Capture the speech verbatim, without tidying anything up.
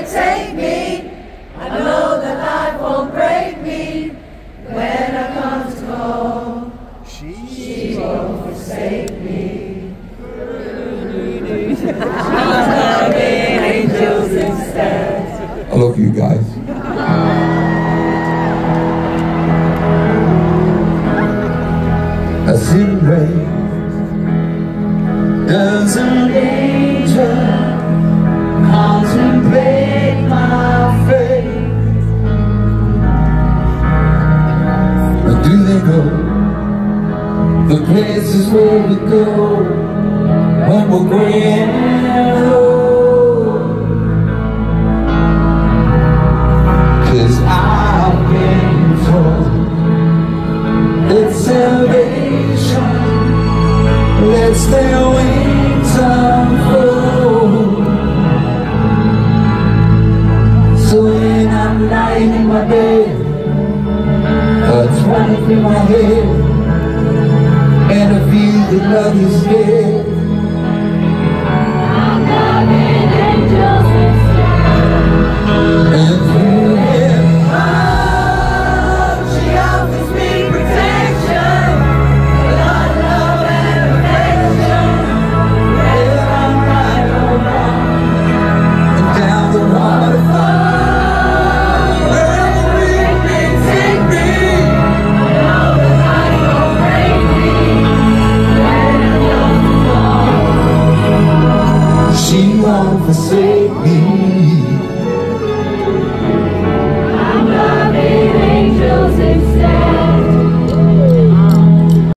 Take, take me. I know that life won't break me. When I come to call, she, she won't forsake me. I'll be angels instead. I love you guys. I see rain, does an angel contemplate my fate? Or do they go the places where we go when we're grand old? 'Cause I've been told it's salvation lets their wings unfold. So when I'm lying in my bed, thoughts running through my head, and I feel that love is dead, I'm loving angels instead. and through them She offers me protection, blood, love, and affection. Whether I'm right or wrong, and down the waterfall, wherever the wind may take me, I know that life won't break me. When I come to fall, she won't forsake